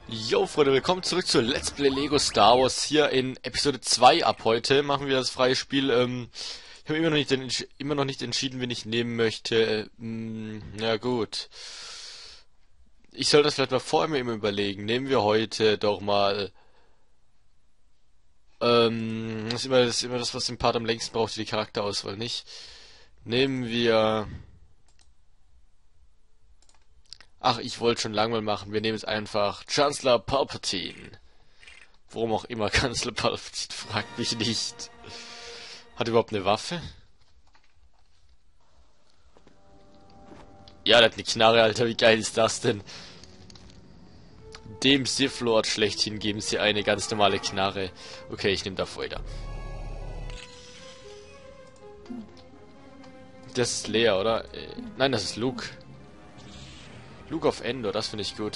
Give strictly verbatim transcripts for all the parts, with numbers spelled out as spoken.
Jo Freunde, willkommen zurück zu Let's Play Lego Star Wars hier in Episode zwei. Ab heute machen wir das freie Spiel. Ähm, ich habe immer noch nicht den, immer noch nicht entschieden, wen ich nehmen möchte. Ähm, ja gut. Ich soll das vielleicht mal vorher mir immer überlegen. Nehmen wir heute doch mal... Ähm, das ist immer das, ist immer das was den Part am längsten braucht, die Charakterauswahl, nicht? Nehmen wir... Ach, ich wollte schon lange mal machen. Wir nehmen es einfach Chancellor Palpatine. Warum auch immer Kanzler Palpatine, fragt mich nicht. Hat er überhaupt eine Waffe? Ja, der hat eine Knarre, Alter, wie geil ist das denn? Dem Sith Lord schlechthin geben sie eine ganz normale Knarre. Okay, ich nehme Darth Vader. Das ist Leia, oder? Äh, nein, das ist Luke. Luke auf Endor, das finde ich gut.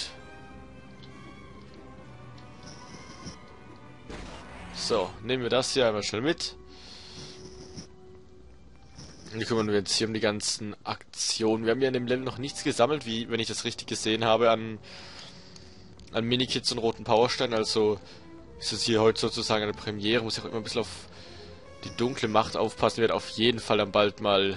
So, nehmen wir das hier einmal schnell mit. Und die kümmern wir jetzt hier um die ganzen Aktionen. Wir haben ja in dem Level noch nichts gesammelt, wie, wenn ich das richtig gesehen habe, an, an Minikits und roten Powersteinen. Also ist es hier heute sozusagen eine Premiere. Muss ich auch immer ein bisschen auf die dunkle Macht aufpassen. Wird auf jeden Fall dann bald mal...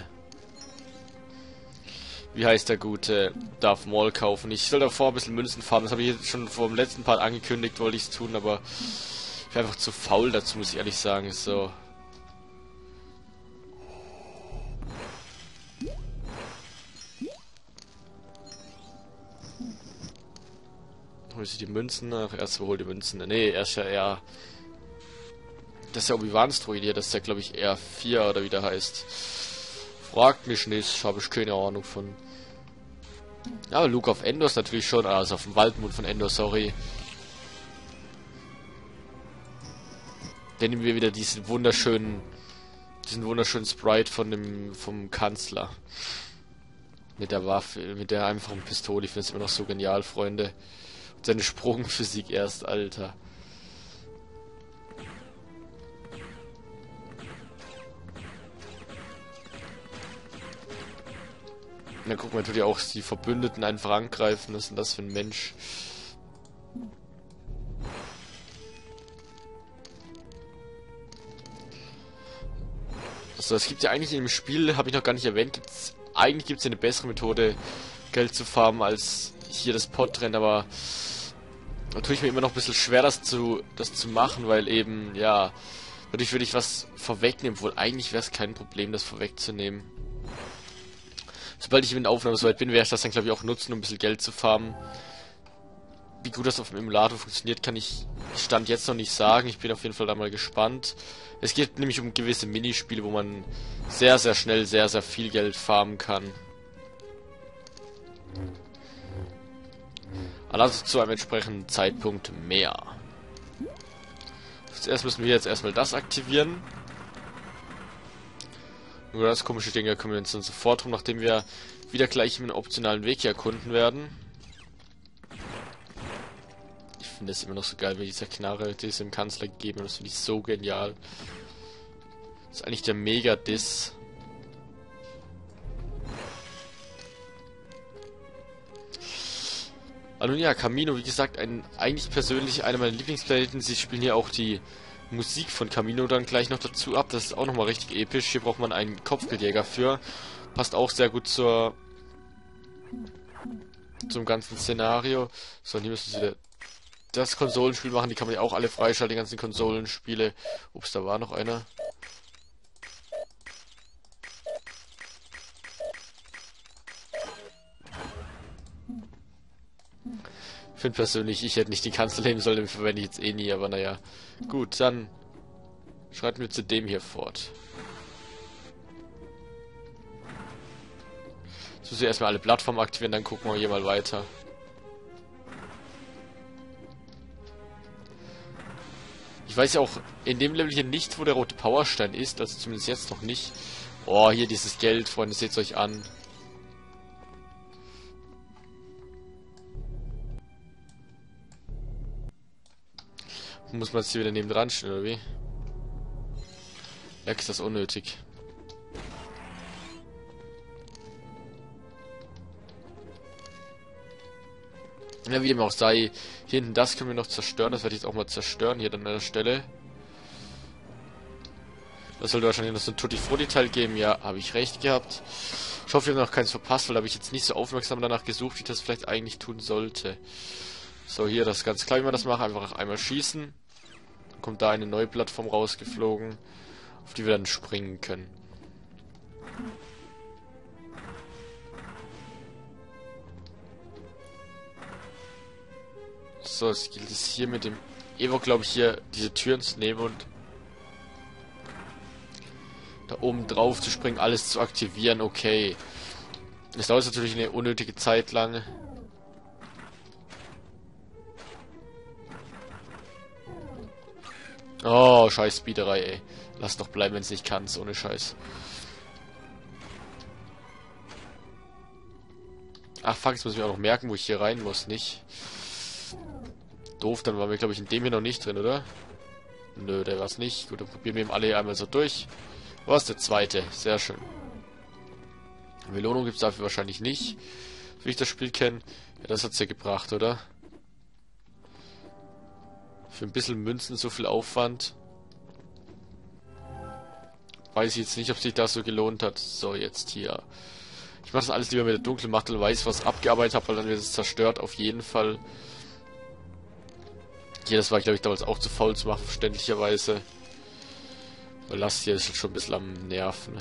Wie heißt der gute Darth Maul kaufen. Ich soll davor ein bisschen Münzen farmen. Das habe ich jetzt schon vor dem letzten Part angekündigt, wollte ich es tun, aber ich bin einfach zu faul dazu, muss ich ehrlich sagen. So. Hol ich die Münzen? Ach, erst hol die Münzen. Nee, erst ja eher... Das ist ja Obi-Wans Droid hier, das ist ja glaube ich R vier oder wie der heißt. Fragt mich nicht, habe ich keine Ahnung von. Ja, Luke auf Endor ist natürlich schon, also auf dem Waldmund von Endor, sorry. Dann nehmen wir wieder diesen wunderschönen, diesen wunderschönen Sprite von dem, vom Kanzler. Mit der Waffe, mit der einfachen Pistole, ich finde es immer noch so genial, Freunde. Und seine Sprungphysik erst, Alter. Na guck mal, tut ja auch die Verbündeten einfach angreifen. Was ist denn das für ein Mensch? Also es gibt ja eigentlich im Spiel, habe ich noch gar nicht erwähnt, gibt's, eigentlich gibt es ja eine bessere Methode, Geld zu farmen, als hier das Podrennen, aber da tue ich mir immer noch ein bisschen schwer, das zu, das zu machen, weil eben, ja, dadurch würde ich was vorwegnehmen, wohl eigentlich wäre es kein Problem, das vorwegzunehmen. Sobald ich in der Aufnahme soweit bin, werde ich das dann, glaube ich, auch nutzen, um ein bisschen Geld zu farmen. Wie gut das auf dem Emulator funktioniert, kann ich Stand jetzt noch nicht sagen. Ich bin auf jeden Fall da mal gespannt. Es geht nämlich um gewisse Minispiele, wo man sehr, sehr schnell sehr, sehr viel Geld farmen kann. Also zu einem entsprechenden Zeitpunkt mehr. Zuerst müssen wir jetzt erstmal das aktivieren. Nur das komische Ding, da kümmern wir uns dann sofort drum, nachdem wir wieder gleich einen optionalen Weg hier erkunden werden. Ich finde es immer noch so geil, wie dieser Knarre, die es dem Kanzler gegeben hat. Das finde ich so genial. Das ist eigentlich der Mega-Diss. Also ja, Kamino, wie gesagt, ein, eigentlich persönlich einer meiner Lieblingsplaneten. Sie spielen hier auch die Musik von Kamino dann gleich noch dazu ab. Das ist auch nochmal richtig episch. Hier braucht man einen Kopfgeldjäger für. Passt auch sehr gut zur zum ganzen Szenario. So, und hier müssen sie wieder das Konsolenspiel machen. Die kann man ja auch alle freischalten, die ganzen Konsolenspiele. Ups, da war noch einer. Ich finde persönlich, ich hätte nicht die Kanzel nehmen sollen, den verwende ich jetzt eh nie, aber naja. Gut, dann schreiten wir zu dem hier fort. Jetzt müssen wir erstmal alle Plattformen aktivieren, dann gucken wir hier mal weiter. Ich weiß ja auch in dem Level hier nicht, wo der rote Powerstein ist, also zumindest jetzt noch nicht. Oh, hier dieses Geld, Freunde, seht es euch an. Muss man jetzt hier wieder neben dran stehen, oder wie? Leck, ist das unnötig. Ja, wie dem auch sei, hier hinten das können wir noch zerstören. Das werde ich jetzt auch mal zerstören, hier dann an der Stelle. Das sollte wahrscheinlich noch so ein Tutti-Frutti-Teil geben. Ja, habe ich recht gehabt. Ich hoffe, ich habe noch keins verpasst, weil da habe ich jetzt nicht so aufmerksam danach gesucht, wie ich das vielleicht eigentlich tun sollte. So, hier, das ist ganz klar, wie man das macht. Einfach einmal schießen. Dann kommt da eine neue Plattform rausgeflogen, auf die wir dann springen können. So, es gilt es hier mit dem Evo, glaube ich, hier diese Türen zu nehmen und da oben drauf zu springen, alles zu aktivieren. Okay. Das dauert natürlich eine unnötige Zeit lang. Oh, scheiß Speederei, ey. Lass doch bleiben, wenn es nicht kannst, ohne Scheiß. Ach fuck, jetzt muss ich mir auch noch merken, wo ich hier rein muss, nicht? Doof, dann waren wir, glaube ich, in dem hier noch nicht drin, oder? Nö, der war's nicht. Gut, dann probieren wir eben alle einmal so durch. Was der zweite? Sehr schön. Belohnung gibt's dafür wahrscheinlich nicht, wie ich das Spiel kenne. Ja, das hat's ja gebracht, oder? Für ein bisschen Münzen so viel Aufwand. Weiß ich jetzt nicht, ob sich das so gelohnt hat. So, jetzt hier. Ich mache das alles lieber mit der dunklen Macht, weil ich weiß, was abgearbeitet habe, weil dann wird es zerstört, auf jeden Fall. Hier, das war, glaube ich, damals auch zu faul zu machen, verständlicherweise. Weil das hier ist schon ein bisschen am Nerven.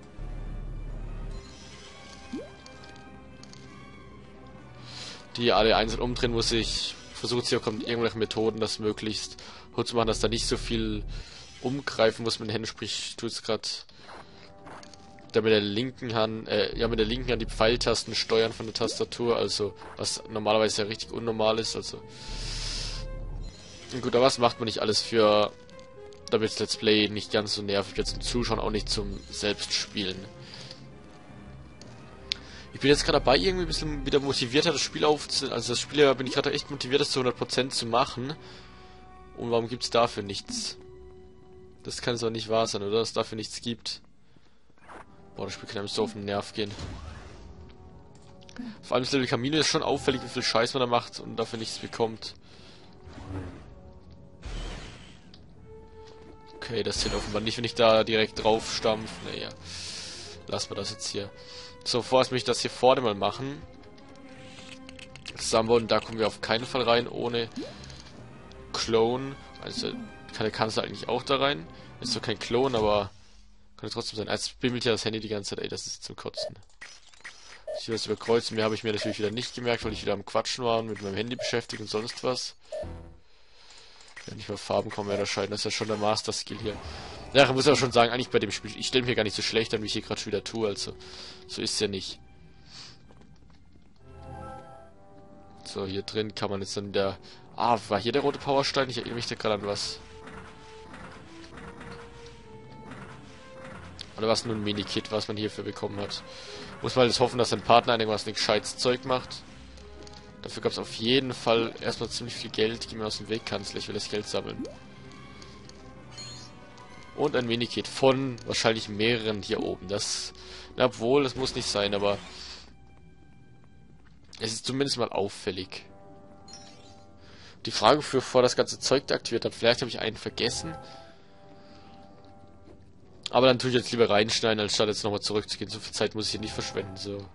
Die alle einzeln umdrehen muss ich. Versucht sie auch mit irgendwelchen Methoden, das möglichst hoch zu machen, dass da nicht so viel umgreifen muss mit den Händen. Sprich, ich tue es gerade da mit der linken Hand, äh, ja mit der linken Hand die Pfeiltasten steuern von der Tastatur, also was normalerweise ja richtig unnormal ist, also. Gut, aber was macht man nicht alles für, damit das Let's Play nicht ganz so nervig wird zum Zuschauen, auch nicht zum Selbstspielen. Ich bin jetzt gerade dabei, irgendwie ein bisschen wieder motivierter das Spiel aufzunehmen. Also das Spiel bin ich gerade echt motiviert, das zu hundert Prozent zu machen. Und warum gibt es dafür nichts? Das kann es auch nicht wahr sein, oder? Dass es dafür nichts gibt. Boah, das Spiel kann einem so auf den Nerv gehen. Vor allem das Level Camino ist schon auffällig, wie viel Scheiß man da macht und dafür nichts bekommt. Okay, das zählt offenbar nicht, wenn ich da direkt drauf stampf. Naja, lassen wir das jetzt hier. So, vorerst möchte ich das hier vorne mal machen. Zusammenbauen, da kommen wir auf keinen Fall rein ohne Clone. Also kann der Kanzler eigentlich auch da rein. Ist zwar kein Clone, aber kann trotzdem sein. Als bimmelt ja das Handy die ganze Zeit. Ey, das ist zum Kotzen. Ich will das überkreuzen. Mehr habe ich mir natürlich wieder nicht gemerkt, weil ich wieder am Quatschen war und mit meinem Handy beschäftigt und sonst was. Wenn nicht mal Farben kommen, ja, das scheint. Das ist ja schon der Master-Skill hier. Ja, ich muss aber schon sagen, eigentlich bei dem Spiel, ich stelle mir gar nicht so schlecht an, wie ich hier gerade schon wieder tue, also so ist es ja nicht. So, hier drin kann man jetzt dann der... Ah, war hier der rote Powerstein? Ich erinnere mich da gerade an was. Oder was nur ein Mini-Kit, was man hierfür bekommen hat. Muss man jetzt hoffen, dass sein Partner irgendwas nicht gescheites Zeug macht. Dafür gab es auf jeden Fall erstmal ziemlich viel Geld. Geh mir aus dem Weg, Kanzler, ich will das Geld sammeln. Und ein Minikit von wahrscheinlich mehreren hier oben. Das, na, obwohl, das muss nicht sein, aber es ist zumindest mal auffällig. Die Frage, für bevor das ganze Zeug da aktiviert hat, vielleicht habe ich einen vergessen. Aber dann tue ich jetzt lieber reinschneiden, als statt jetzt nochmal zurückzugehen. So viel Zeit muss ich hier nicht verschwenden, so.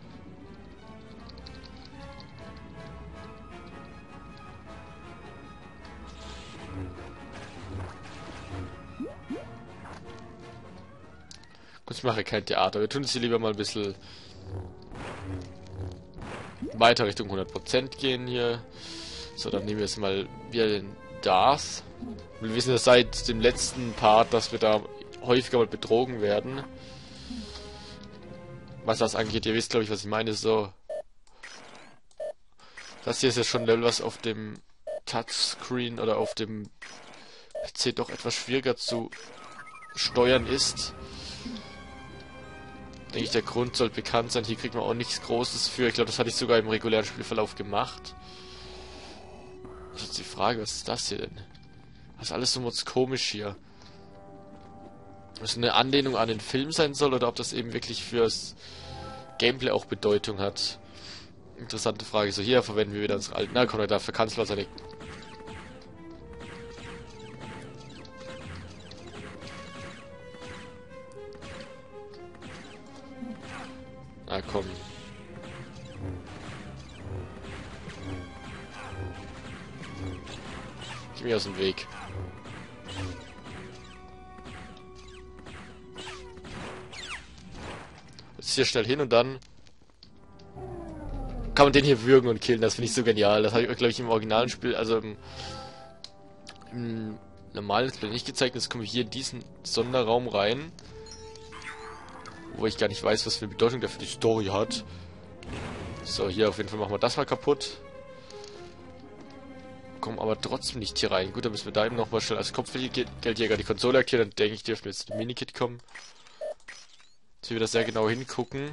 Ich mache kein Theater. Wir tun es hier lieber mal ein bisschen weiter Richtung hundert Prozent gehen hier. So, dann nehmen wir jetzt mal wieder den Darth. Wir wissen ja seit dem letzten Part, dass wir da häufiger mal betrogen werden. Was das angeht, ihr wisst, glaube ich, was ich meine. So, das hier ist ja schon ein Level, was auf dem Touchscreen oder auf dem P C doch etwas schwieriger zu steuern ist. Denke ich, der Grund soll bekannt sein. Hier kriegt man auch nichts Großes für. Ich glaube, das hatte ich sogar im regulären Spielverlauf gemacht. Das ist jetzt die Frage, was ist das hier denn? Das ist alles so komisch hier. Ob es eine Anlehnung an den Film sein soll oder ob das eben wirklich fürs Gameplay auch Bedeutung hat. Interessante Frage. So, hier verwenden wir wieder unsere alten. Na komm, dafür kannst du seine. Na komm. Geh mir aus dem Weg. Jetzt hier schnell hin und dann kann man den hier würgen und killen. Das finde ich so genial. Das habe ich euch, glaube ich, im originalen Spiel, also im, im normalen Spiel nicht gezeigt. Jetzt komme ich hier in diesen Sonderraum rein, wo ich gar nicht weiß, was für eine Bedeutung der für die Story hat. So, hier auf jeden Fall machen wir das mal kaputt. Kommen aber trotzdem nicht hier rein. Gut, dann müssen wir da eben nochmal schnell als Kopfgeldjäger die Konsole aktivieren. Dann denke ich, dürfen wir jetzt zum Minikit kommen. Jetzt wieder sehr genau hingucken.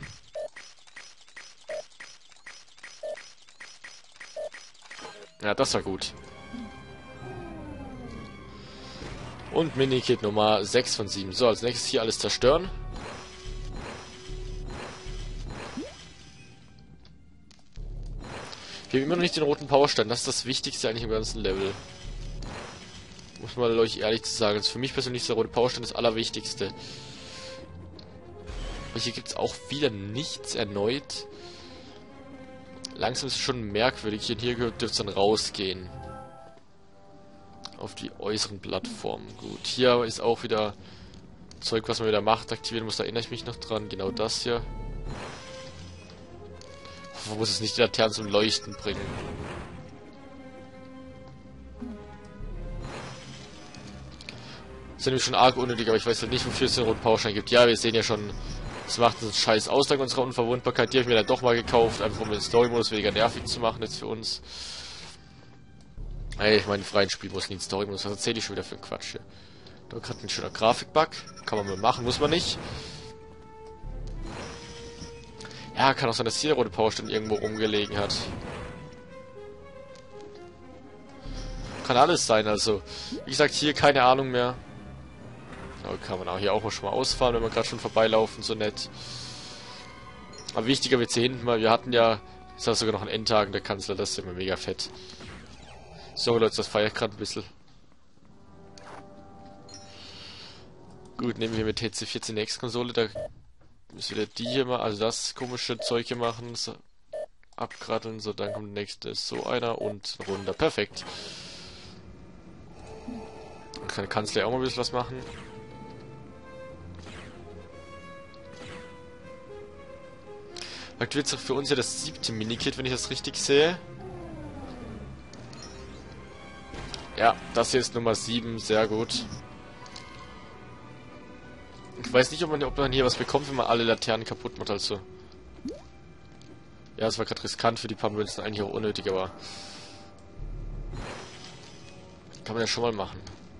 Ja, das war gut. Und Minikit Nummer sechs von sieben. So, als nächstes hier alles zerstören. Wir haben immer noch nicht den roten Powerstein. Das ist das Wichtigste eigentlich im ganzen Level. Muss man euch ehrlich zu sagen. Also für mich persönlich ist der rote Powerstein das Allerwichtigste. Aber hier gibt es auch wieder nichts erneut. Langsam ist es schon merkwürdig. Und hier dürfte es dann rausgehen. Auf die äußeren Plattformen. Gut, hier ist auch wieder Zeug, was man wieder Macht aktivieren muss. Da erinnere ich mich noch dran. Genau das hier. Man muss es nicht die Laternen zum Leuchten bringen. Das ist nämlich schon arg unnötig, aber ich weiß halt nicht, wofür es den roten Powerstein gibt. Ja, wir sehen ja schon, es macht einen scheiß Ausgang unserer Unverwundbarkeit. Die habe ich mir dann doch mal gekauft, einfach um den Story-Modus weniger nervig zu machen jetzt für uns. Ey, ich meine, freien Spiel muss nie einen Story-Modus. Was erzähle ich schon wieder für einen Quatsch hier? Da gerade ein schöner Grafik-Bug. Kann man mal machen, muss man nicht. Ja, kann auch sein, dass hier der rote Powerstein irgendwo rumgelegen hat. Kann alles sein, also. Wie gesagt, hier keine Ahnung mehr. Aber kann man auch hier auch schon mal ausfahren, wenn wir gerade schon vorbeilaufen, so nett. Aber wichtiger wird's hier hinten mal. Wir hatten ja, ist das sogar noch ein Endtagen, der Kanzler, das ist immer mega fett. So, Leute, das feiert gerade ein bisschen. Gut, nehmen wir mit T C vierzehn X Konsole, da müssen wir die hier mal, also das komische Zeug hier machen, so, abkratteln, so, dann kommt der nächste, so einer und runter, perfekt. Dann kann der Kanzler auch mal ein bisschen was machen. Aktiviert sich für uns ja das siebte Minikit, wenn ich das richtig sehe. Ja, das hier ist Nummer sieben, sehr gut. Ich weiß nicht, ob man, ob man hier was bekommt, wenn man alle Laternen kaputt macht, also. Ja, es war gerade riskant für die paar Münzen, eigentlich auch unnötig, aber kann man ja schon mal machen.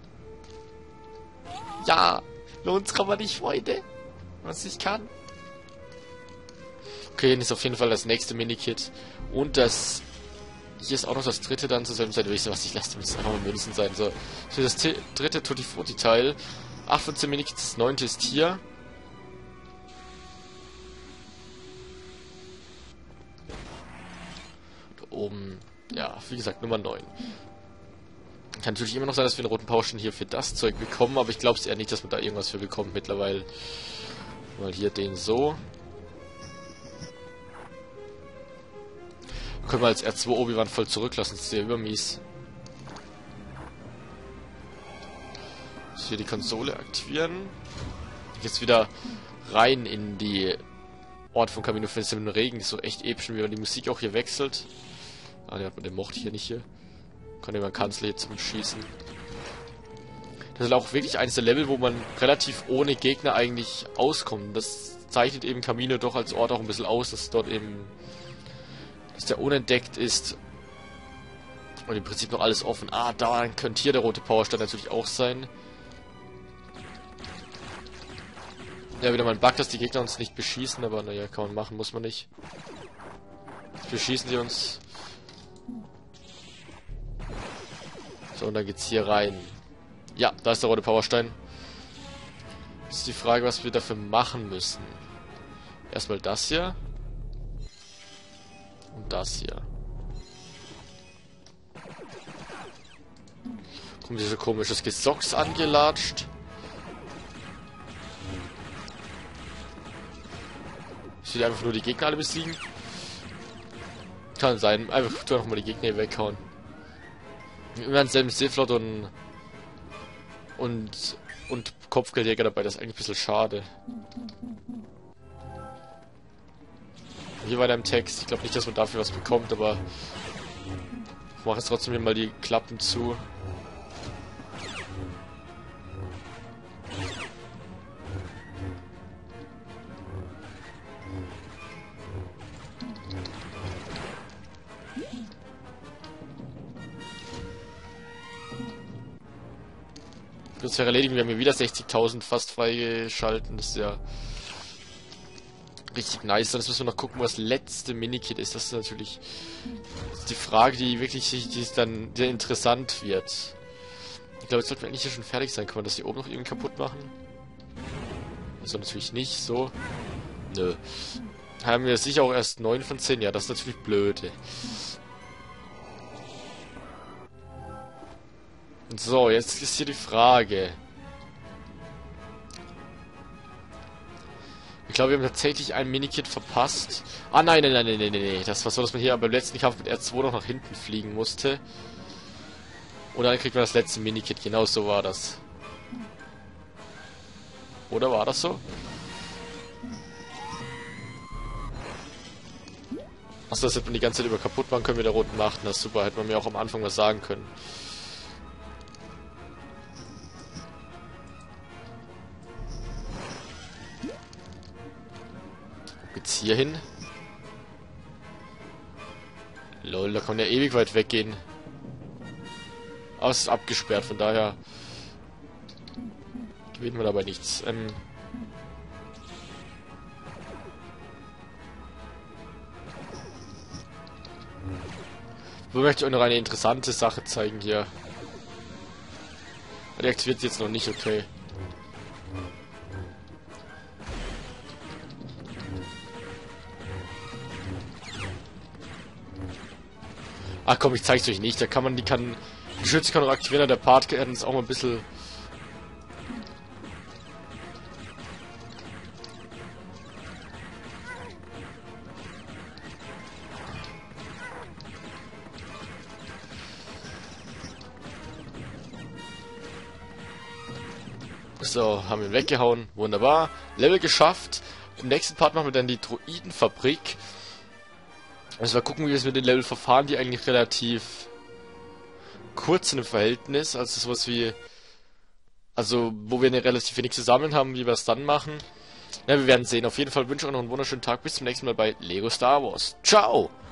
Ja, lohnt's kann man nicht, Freunde. Was ich kann. Okay, hier ist auf jeden Fall das nächste Minikit. Und das... Hier ist auch noch das dritte dann zur selben Zeit. Ich so, was ich lasse, müssen einfach mal Münzen sein. So, für das dritte Tutti Frutti Teil. acht von zehn Minikits, das neunte ist hier. Da oben, ja, wie gesagt, Nummer neun. Kann natürlich immer noch sein, dass wir einen roten Powerstein hier für das Zeug bekommen, aber ich glaube es eher nicht, dass man da irgendwas für bekommt mittlerweile. Mal hier den so. Können wir als R zwei Obi-Wan voll zurücklassen, das ist ja übermies. Hier die Konsole aktivieren. Jetzt wieder rein in die Ort von Camino Finisce im Regen. Das ist so echt episch, wie man die Musik auch hier wechselt. Ah, der hat man den Mocht hier nicht hier. Kann man Kanzler hier zum Schießen. Das ist auch wirklich eines der Level, wo man relativ ohne Gegner eigentlich auskommt. Das zeichnet eben Camino doch als Ort auch ein bisschen aus, dass dort eben, dass der unentdeckt ist. Und im Prinzip noch alles offen. Ah, da könnte hier der rote Powerstein natürlich auch sein. Ja, wieder mal ein Bug, dass die Gegner uns nicht beschießen, aber naja, kann man machen, muss man nicht. Jetzt beschießen sie uns. So, und dann geht's hier rein. Ja, da ist der rote Powerstein. Jetzt ist die Frage, was wir dafür machen müssen. Erstmal das hier. Und das hier. Kommt hier so komisches Gesocks angelatscht. Ich will einfach nur die Gegner alle besiegen. Kann sein. Einfach nur noch mal die Gegner hier weghauen. Immer denselben Sith-Lord und und und Kopfgeldjäger dabei. Das ist eigentlich ein bisschen schade. Hier weiter im Text. Ich glaube nicht, dass man dafür was bekommt, aber ich mache jetzt trotzdem hier mal die Klappen zu. Das wäre erledigt. Wir haben hier wieder sechzigtausend fast freigeschalten. Das ist ja richtig nice. Dann müssen wir noch gucken, wo das letzte Minikit ist. Das ist natürlich die Frage, die wirklich die ist dann sehr interessant wird. Ich glaube, jetzt sollten wir eigentlich hier schon fertig sein. Kann man das hier oben noch irgendwie kaputt machen? Also natürlich nicht. So. Nö. Haben wir sicher auch erst neun von zehn. Ja, das ist natürlich blöd. So, jetzt ist hier die Frage. Ich glaube, wir haben tatsächlich ein Minikit verpasst. Ah, nein, nein, nein, nein, nein, nein. Das war so, dass man hier beim letzten Kampf mit R zwei noch nach hinten fliegen musste. Und dann kriegt man das letzte Minikit. Genau so war das. Oder war das so? Achso, das hätte man die ganze Zeit über kaputt machen können mit der roten Macht. Das ist super, hätte man mir auch am Anfang was sagen können. Jetzt hier hin. Lol, da kann man ja ewig weit weggehen. Aber es ist abgesperrt, von daher gewinnen wir dabei nichts. Ähm Wo möchte ich euch noch eine interessante Sache zeigen hier. Die aktiviert jetzt noch nicht, okay. Ach komm, ich zeig's euch nicht. Da kann man, die kann, die Schütze kann auch aktivieren, der Part kann es auch mal ein bisschen. So, haben wir ihn weggehauen. Wunderbar. Level geschafft. Im nächsten Part machen wir dann die Droidenfabrik. Also mal gucken, wie wir es mit den Level verfahren, die eigentlich relativ kurz in dem Verhältnis. Also sowas wie... Also, wo wir eine relativ wenig zusammen haben, wie wir es dann machen. Ja, wir werden sehen. Auf jeden Fall wünsche ich euch noch einen wunderschönen Tag. Bis zum nächsten Mal bei Lego Star Wars. Ciao!